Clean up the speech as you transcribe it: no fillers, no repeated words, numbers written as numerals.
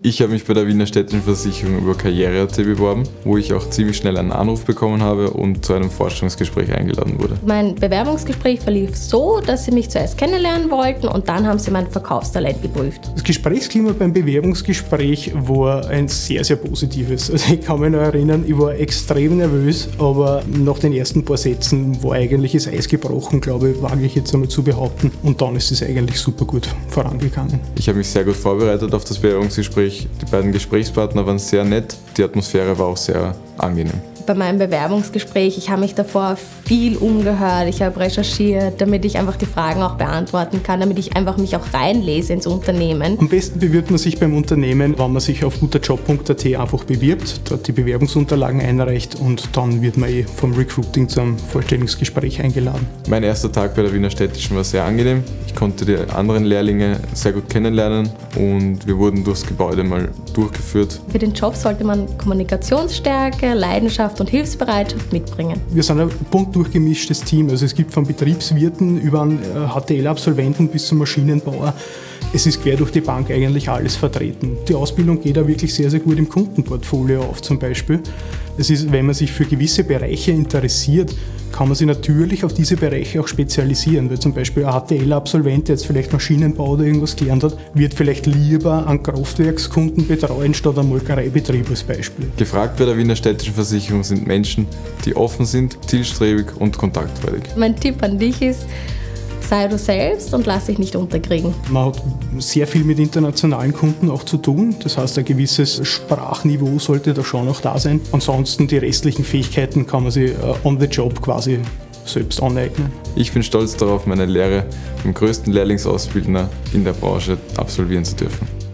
Ich habe mich bei der Wiener Städtischen Versicherung über Karriere.at beworben, wo ich auch ziemlich schnell einen Anruf bekommen habe und zu einem Vorstellungsgespräch eingeladen wurde. Mein Bewerbungsgespräch verlief so, dass sie mich zuerst kennenlernen wollten und dann haben sie mein Verkaufstalent geprüft. Das Gesprächsklima beim Bewerbungsgespräch war ein sehr, sehr positives. Also ich kann mich noch erinnern, ich war extrem nervös, aber nach den ersten paar Sätzen war eigentlich das Eis gebrochen, glaube ich, wage ich jetzt einmal zu behaupten. Und dann ist es eigentlich super gut vorangegangen. Ich habe mich sehr gut vorbereitet auf das Bewerbungsgespräch. Die beiden Gesprächspartner waren sehr nett, die Atmosphäre war auch sehr angenehm. Bei meinem Bewerbungsgespräch, ich habe mich davor viel umgehört, ich habe recherchiert, damit ich einfach die Fragen auch beantworten kann, damit ich einfach mich auch reinlese ins Unternehmen. Am besten bewirbt man sich beim Unternehmen, wenn man sich auf guterjob.at einfach bewirbt, dort die Bewerbungsunterlagen einreicht und dann wird man vom Recruiting zum Vorstellungsgespräch eingeladen. Mein erster Tag bei der Wiener Städtischen war sehr angenehm. Ich konnte die anderen Lehrlinge sehr gut kennenlernen und wir wurden durchs Gebäude mal durchgeführt. Für den Job sollte man Kommunikationsstärke, Leidenschaft und Hilfsbereitschaft mitbringen. Wir sind ein bunt durchgemischtes Team. Also es gibt von Betriebswirten über einen HTL-Absolventen bis zum Maschinenbauer. Es ist quer durch die Bank eigentlich alles vertreten. Die Ausbildung geht auch wirklich sehr, sehr gut im Kundenportfolio auf zum Beispiel. Das ist, wenn man sich für gewisse Bereiche interessiert, kann man sich natürlich auf diese Bereiche auch spezialisieren. Weil zum Beispiel ein HTL-Absolvent, der jetzt vielleicht Maschinenbau oder irgendwas gelernt hat, wird vielleicht lieber einen Kraftwerkskunden betreuen statt einen Molkereibetrieb als Beispiel. Gefragt bei der Wiener Städtischen Versicherung sind Menschen, die offen sind, zielstrebig und kontaktfreudig. Mein Tipp an dich ist, sei du selbst und lass dich nicht unterkriegen. Man hat sehr viel mit internationalen Kunden auch zu tun. Das heißt, ein gewisses Sprachniveau sollte da schon noch da sein. Ansonsten die restlichen Fähigkeiten kann man sich on the job quasi selbst aneignen. Ich bin stolz darauf, meine Lehre beim größten Lehrlingsausbildner in der Branche absolvieren zu dürfen.